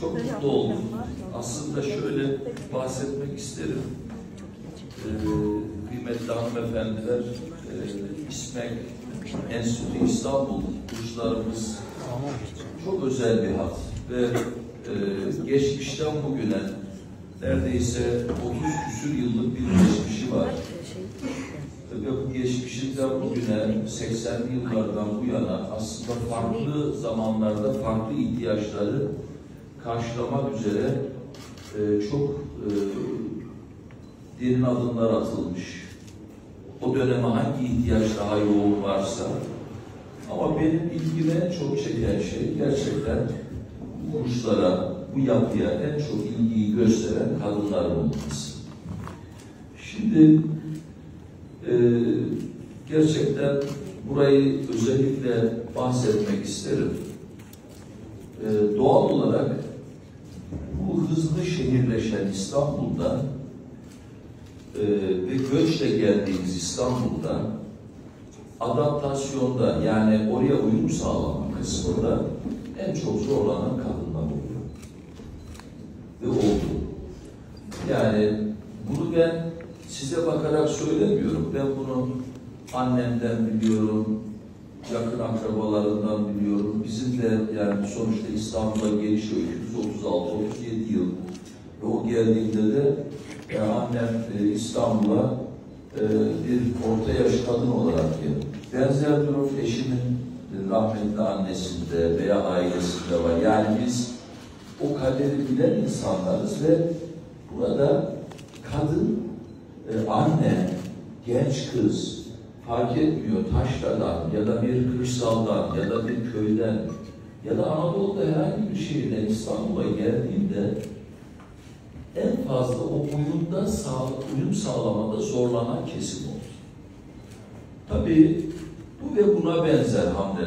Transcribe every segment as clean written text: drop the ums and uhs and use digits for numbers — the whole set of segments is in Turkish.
çok mutlu oldum. Aslında şöyle bahsetmek isterim. Kıymetli hanımefendiler, İSMEK Enstitü İstanbul kurslarımız çok özel bir hat ve geçmişten bugüne neredeyse 30 küsur yıllık bir geçmişi var. Ve bu geçmişinden bugüne 80'li yıllardan bu yana aslında farklı zamanlarda farklı ihtiyaçları karşılamak üzere çok derin adımlar atılmış. O döneme hangi ihtiyaç daha yoğun varsa, ama benim ilgime çok çeken şey gerçekten bu kurslara, bu yapıya en çok ilgiyi gösteren kadınların olması. Şimdi gerçekten burayı özellikle bahsetmek isterim. Doğal olarak bu hızlı şehirleşen İstanbul'da ve göçle geldiğimiz İstanbul'da adaptasyonda, yani oraya uyum sağlama kısmında en çok zorlanan kadınlar oluyor. Ve oldu. Yani bunu ben size bakarak söylemiyorum. Ben bunu annemden biliyorum, yakın akrabalarından biliyorum. Bizim de yani sonuçta İstanbul'a geliş öykümüz 36-37 yıl. Ve o geldiğinde de annem İstanbul'a bir orta yaş kadın olarak geldi. Benzer durum eşimin rahmetli annesinde veya ailesinde var. Yani biz o kaderi bilen insanlarız ve burada kadın, anne, genç kız fark etmiyor, Taşra'dan ya da bir kırsaldan ya da bir köyden ya da Anadolu'da herhangi bir şehirden İstanbul'a geldiğinde en fazla o uyum sağlamada zorlanan kesim oldu. Tabii bu ve buna benzer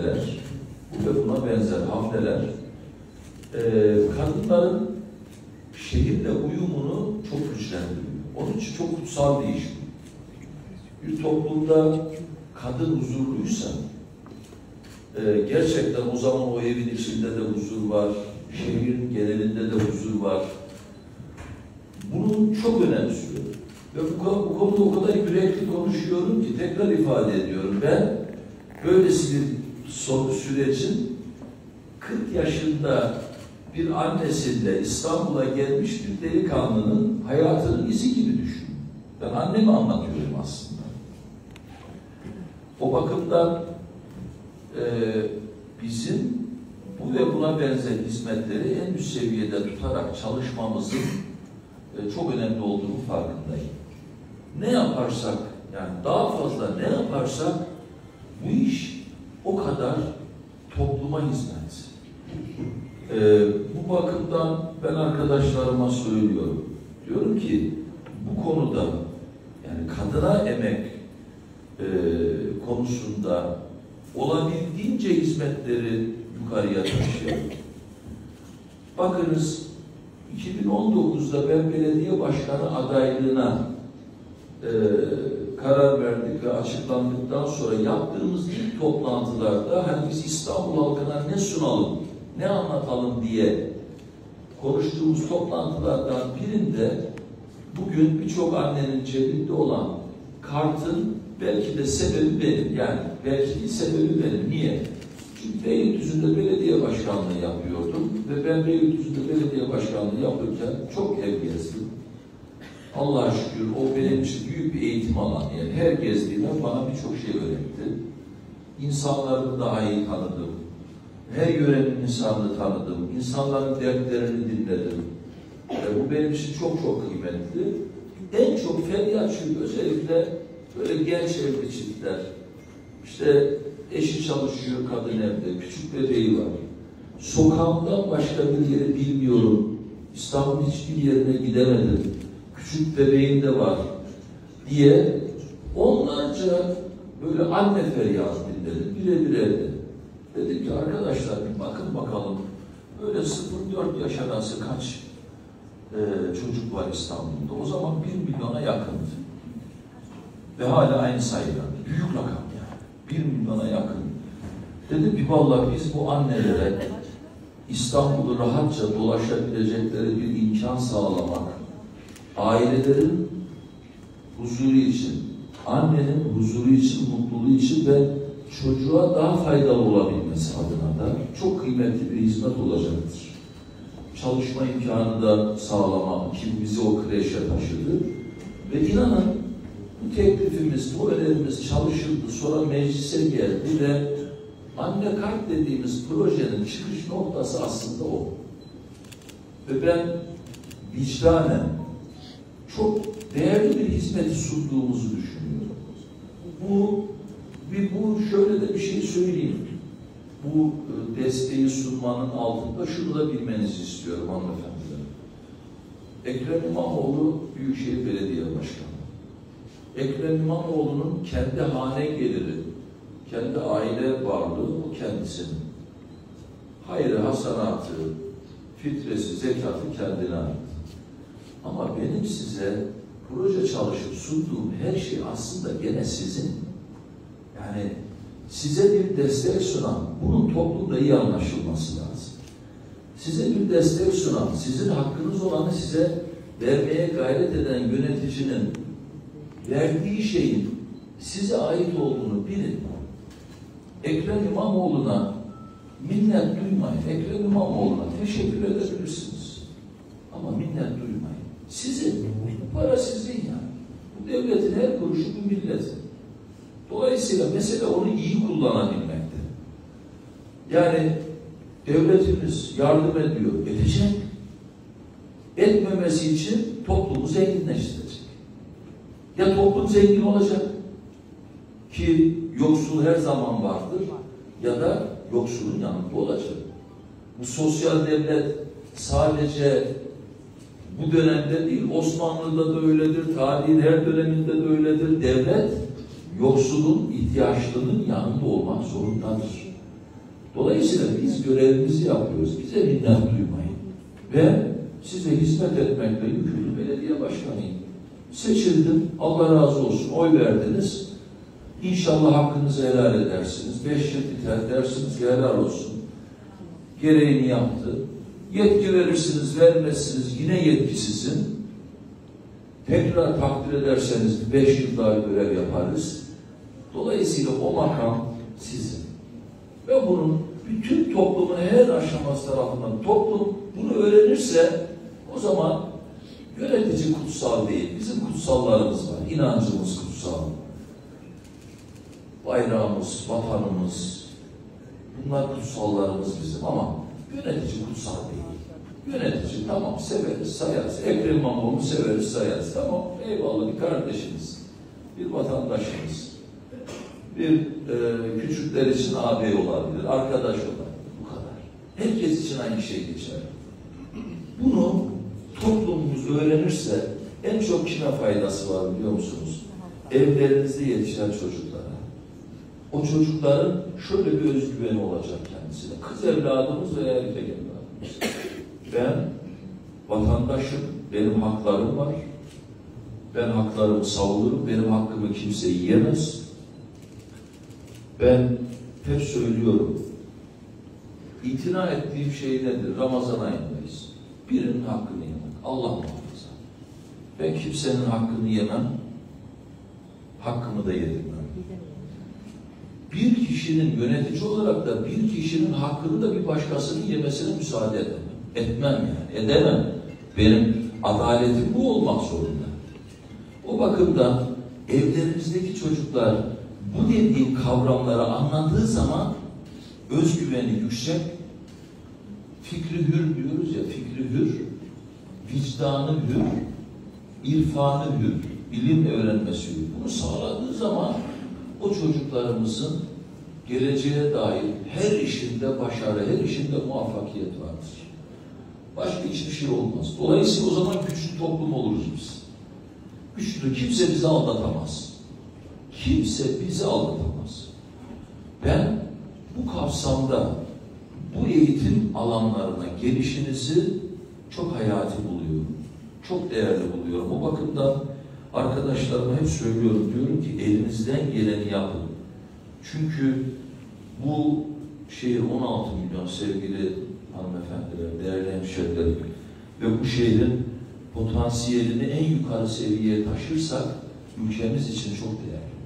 hamleler, kadınların şehirle uyumunu çok güçlendiriyor. Onun için çok kutsal bir iş bu. Bir toplumda kadın huzurluysa, gerçekten o zaman o evin içinde de huzur var, şehrin genelinde de huzur var. Bunu çok önemsiyorum. Ve bu konuda o kadar yürekli konuşuyorum ki tekrar ifade ediyorum. Ben böylesi bir sürecin 40 yaşında bir annesiyle İstanbul'a gelmiş bir delikanlının hayatının izi gibi düşün. Ben annemi anlatıyorum aslında. O bakımdan bizim bu ve buna benzer hizmetleri en üst seviyede tutarak çalışmamızın çok önemli olduğunu farkındayım. Ne yaparsak, yani daha fazla ne yaparsak bu iş o kadar topluma hizmet. Bu bakımdan ben arkadaşlarıma söylüyorum. Diyorum ki bu konuda, yani kadına emek konusunda olabildiğince hizmetleri yukarıya taşıyalım. Bakınız, 2019'da ben belediye başkanı adaylığına karar verdik ve açıklandıktan sonra yaptığımız ilk toplantılarda hani biz İstanbul halkına ne sunalım, ne anlatalım diye konuştuğumuz toplantılardan birinde bugün birçok annenin cebinde olan kartın belki de sebebi benim. Yani belki de sebebi benim. Niye? Çünkü Beylikdüzü'nde belediye başkanlığı yapıyordum ve ben Beylikdüzü'nde belediye başkanlığı yapırken çok ev gezdim. Allah'a şükür o benim için büyük bir eğitim alanı. Yani her gezdiğimden bana birçok şey öğretti. İnsanları daha iyi tanıdım. Her yörenin insanını tanıdım. İnsanların dertlerini dinledim. Bu benim için çok çok kıymetli. En çok feryat çünkü özellikle böyle genç evli çiftler. İşte eşi çalışıyor, kadın evde, küçük bebeği var. Sokağımdan başka bir yeri bilmiyorum. İstanbul'un hiçbir yerine gidemedim. Küçük bebeğim de var diye onlarca böyle anne feryat dinledim, birebir evde. Dedim ki arkadaşlar bir bakın bakalım böyle 0-4 yaş arası kaç çocuk var İstanbul'da. O zaman 1 milyona yakındı. Ve hala aynı sayılar. Büyük rakam yani. 1 milyona yakın. Dedim ki vallahi biz bu annelere İstanbul'u rahatça dolaşabilecekleri bir imkan sağlamak, ailelerin huzuru için, annenin huzuru için, mutluluğu için ve çocuğa daha faydalı olabilmesi adına da çok kıymetli bir hizmet olacaktır. Çalışma imkanı da sağlamak, ki bizi o kreşe taşıdı. Ve inanın bu teklifimiz, bu önerimiz çalışıldı, sonra meclise geldi ve Anne Kart dediğimiz projenin çıkış noktası aslında o. Ve ben vicdanen çok değerli bir hizmeti sunduğumuzu düşünüyorum. Bu şöyle de bir şey söyleyeyim. Bu desteği sunmanın altında şunu da bilmenizi istiyorum hanımefendiler. Ekrem İmamoğlu Büyükşehir Belediye Başkanı. Ekrem İmamoğlu'nun kendi hane geliri, kendi aile varlığı o kendisinin. Hayrı, hasanatı, fitresi, zekatı kendine ait. Ama benim size proje çalışıp sunduğum her şey aslında gene sizin. Yani size bir destek sunan, bunun toplumda iyi anlaşılması lazım. Size bir destek sunan, sizin hakkınız olanı size vermeye gayret eden yöneticinin verdiği şeyin size ait olduğunu bilin. Ekrem İmamoğlu'na minnet duymayın. Ekrem İmamoğlu'na teşekkür edebilirsiniz. Ama minnet duymayın. Sizin, bu para sizin yani. Bu devletin her kuruşu bu milletin. Dolayısıyla mesele onu iyi kullanabilmekte. Yani devletimiz yardım ediyor, edecek. Etmemesi için toplumu zenginleştirecek. Ya toplum zengin olacak ki yoksul her zaman vardır ya da yoksulun yanında olacak. Bu sosyal devlet sadece bu dönemde değil, Osmanlı'da da öyledir, tarihin her döneminde de öyledir. Devlet yoksulun, ihtiyaçlının yanında olmak zorundadır. Dolayısıyla biz görevimizi yapıyoruz. Bize minnet duymayın. Ve size hizmet etmekle yükümlü belediye başkanıyım. Seçildim. Allah razı olsun. Oy verdiniz. İnşallah hakkınızı helal edersiniz. 5 yıl biter dersiniz ki helal olsun. Gereğini yaptı. Yetki verirsiniz, vermezsiniz. Yine yetki sizin. Tekrar takdir ederseniz 5 yıl daha görev yaparız. Dolayısıyla o makam sizin. Ve bunun bütün toplumun her aşaması tarafından toplum bunu öğrenirse o zaman yönetici kutsal değil. Bizim kutsallarımız var. İnancımız kutsal. Bayrağımız, vatanımız, bunlar kutsallarımız bizim ama yönetici kutsal değil. Yönetici tamam severiz, sayarız. Ekrem İmamoğlu'nu severiz, sayarız. Tamam eyvallah bir kardeşimiz, bir vatandaşımız, bir küçükler için ağabey olabilir, arkadaş olabilir. Bu kadar. Herkes için aynı şey geçer. Bunu toplumumuz öğrenirse en çok kime faydası var biliyor musunuz? Evlerinizde yetişen çocuklara. O çocukların şöyle bir özgüveni olacak kendisine. Kız evladımız veya erkek evladımız. Ben vatandaşım, benim haklarım var. Ben haklarımı savunurum, benim hakkımı kimse yiyemez. Ben hep söylüyorum, itina ettiğim şey nedir? Ramazan ayındayız. Birinin hakkını yemek. Allah muhafaza. Ben kimsenin hakkını yemem, hakkımı da yedirmem. Bir kişinin yönetici olarak da bir kişinin hakkını da bir başkasının yemesine müsaade edemem. Etmem yani, edemem. Benim adaletim bu olmak zorunda. O bakımdan evlerimizdeki çocuklar bu dediğim kavramları anladığı zaman özgüveni yüksek, fikri hür diyoruz ya, fikri hür, vicdanı hür, irfanı hür, bilim öğrenmesi hür. Bunu sağladığı zaman o çocuklarımızın geleceğe dair her işinde başarı, her işinde muvaffakiyet vardır. Başka hiçbir şey olmaz. Dolayısıyla o zaman güçlü toplum oluruz biz. Güçlü, kimse bizi aldatamaz. Kimse bizi aldatamaz. Ben bu kapsamda bu eğitim alanlarına gelişinizi çok hayati buluyorum. Çok değerli buluyorum. O bakımdan arkadaşlarıma hep söylüyorum. Diyorum ki elinizden geleni yapın. Çünkü bu şehir 16 milyon sevgili hanımefendiler, değerli hemşehrilerim ve bu şehrin potansiyelini en yukarı seviyeye taşırsak ülkemiz için çok değerli.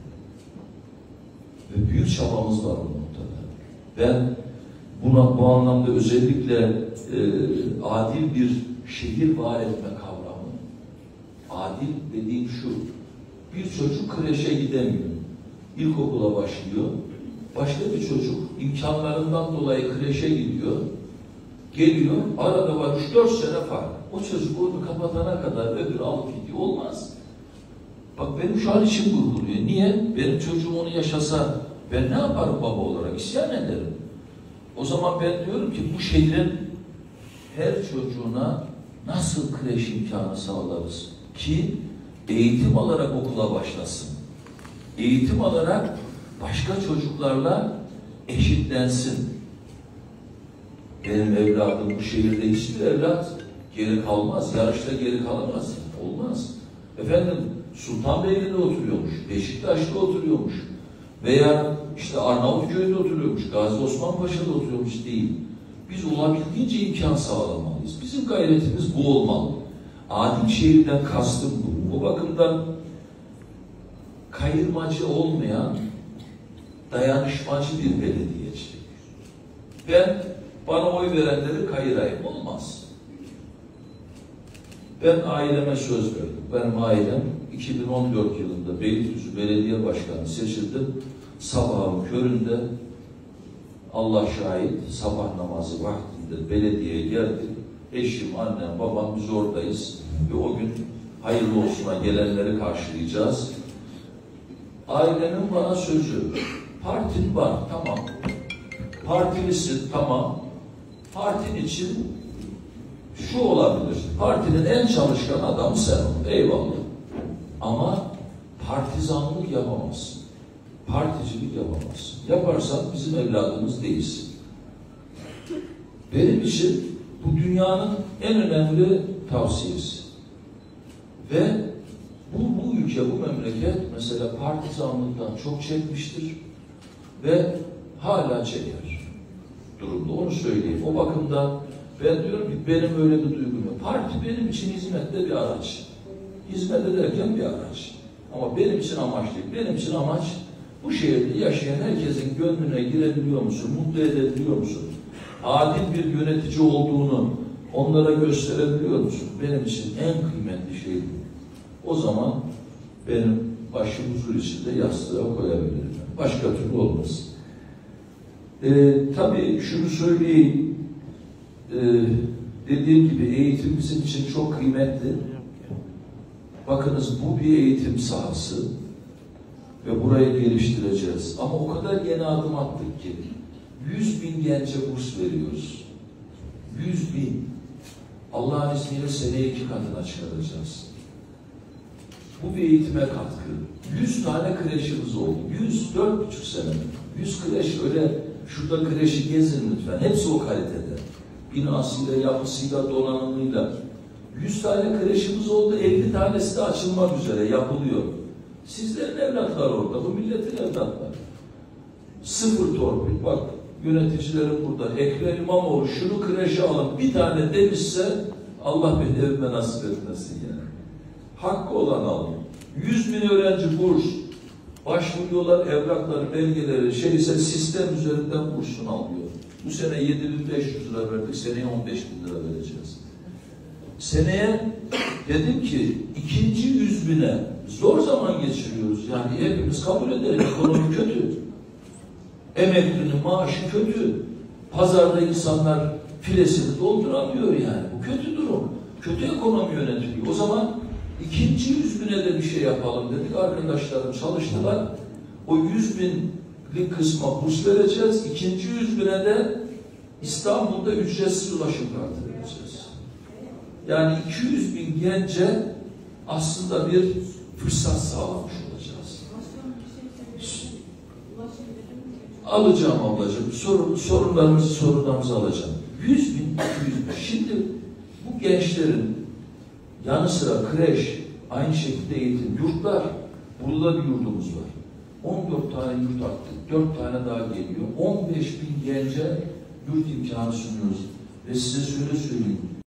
Ve büyük çabamız var bu noktada. Ben bu anlamda özellikle adil bir şehir var etme kavramı. Adil dediğim şu, bir çocuk kreşe gidemiyor, ilkokula başlıyor, başka bir çocuk imkanlarından dolayı kreşe gidiyor, geliyor, arada var 3-4 sene fark. O çocuk onu kapatana kadar öbürü alıp gidiyor. Olmaz. Bak benim şu an içim gurguluyor. Niye? Benim çocuğum onu yaşasa ben ne yaparım baba olarak? İsyan ederim. O zaman ben diyorum ki bu şehrin her çocuğuna nasıl kreş imkanı sağlarız ki eğitim alarak okula başlasın. Eğitim alarak başka çocuklarla eşitlensin. Benim evladım bu şehirde hiçbir evlat geri kalmaz, yarışta geri kalamaz. Olmaz. Efendim Sultanbeyli'de oturuyormuş, Beşiktaş'ta oturuyormuş veya işte Arnavutköy'de oturuyormuş, Gazi Osman Paşa'da oturuyormuş değil. Biz olabildiğince imkan sağlamalıyız. Bizim gayretimiz bu olmalı. Adil şehirden kastım bu. O bakımdan kayırmacı olmayan, dayanışmacı bir belediyecilik. Ben bana oy verenleri kayırayım, olmaz. Ben aileme söz verdim. Benim ailem 2014 yılında Beylikdüzü Belediye Başkanı seçildim. Sabahın köründe Allah şahit sabah namazı vaktinde belediyeye geldik. Eşim, annem, babam biz oradayız. Ve o gün hayırlı olsuna gelenleri karşılayacağız. Ailemin bana sözü, partin var, tamam. Partilisin, tamam. Partin için şu olabilir, partinin en çalışkan adamı sen ol, eyvallah. Ama partizanlık yapamazsın. Particilik yapamazsın. Yaparsan bizim evladımız değilsin. Benim için bu dünyanın en önemli tavsiyesi. Ve bu ülke, bu memleket mesela partizanlıktan çok çekmiştir ve hala çeker durumda. Onu söyleyeyim. O bakımdan ben diyorum ki benim öyle bir duygum yok. Parti benim için hizmette bir araç. Hizmet ederken bir araç. Ama benim için amaç değil. Benim için amaç bu şehirde yaşayan herkesin gönlüne girebiliyor musun? Mutlu edebiliyor musun? Adil bir yönetici olduğunu onlara gösterebiliyor musun? Benim için en kıymetli şey bu. O zaman benim başım huzur içinde yastığa koyabilirim. Başka türlü olmaz. Tabii şunu söyleyeyim. Dediğim gibi eğitim bizim için çok kıymetli. Bakınız bu bir eğitim sahası ve burayı geliştireceğiz. Ama o kadar yeni adım attık ki 100.000 gence burs veriyoruz. 100.000. Allah'ın izniyle seneye 2 katına çıkaracağız. Bu bir eğitime katkı. 100 tane kreşimiz oldu. 4,5 sene. 100 kreş öyle şurada kreşi gezin lütfen. Hepsi o kalitede. Binasıyla, yapısıyla, donanımıyla. 100 tane kreşimiz oldu. 50 tanesi de açılmak üzere yapılıyor. Sizlerin evlatları orada. Bu milletin evlatları. Sıfır torpil. Bak yöneticilerim burada. Ekrem İmamoğlu şunu kreşe alın. Bir tane demişse Allah beni evime nasip etmesin yani. Hakkı olan alın. 100.000 öğrenci burs. Başvuruyorlar, evrakları, belgeleri, sistem üzerinden bursunu alıyor. Bu sene 7.500 lira verdik, seneye 15.000 lira vereceğiz. Seneye dedim ki ikinci 100.000'e zor zaman geçiriyoruz. Yani hepimiz kabul edelim, ekonomi kötü. Emeklinin maaşı kötü. Pazarda insanlar filesini dolduramıyor yani. Bu kötü durum. Kötü ekonomi yönetiliyor. O zaman ikinci 100.000'e de bir şey yapalım dedik. Arkadaşlarım çalıştılar. O 100.000'lik kısma burs vereceğiz. İkinci 100.000'e de İstanbul'da ücretsiz ulaşım kartı vereceğiz. Yani 200.000 gence aslında bir fırsat sağlamış olacağız. Alacağım ablacığım. Sorularınızı alacağım. 100.000, 200.000. Şimdi bu gençlerin yanı sıra kreş, aynı şekilde eğitim, yurtlar. Burada bir yurdumuz var. 14 tane yurt attık. 4 tane daha geliyor. 15.000 gence yurt imkanı sunuyoruz. Ve size şöyle söyleyeyim,